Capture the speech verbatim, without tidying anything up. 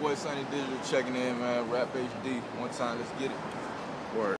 boy Sonny Digital checking in, man. Rap H D. One time, let's get it. Word.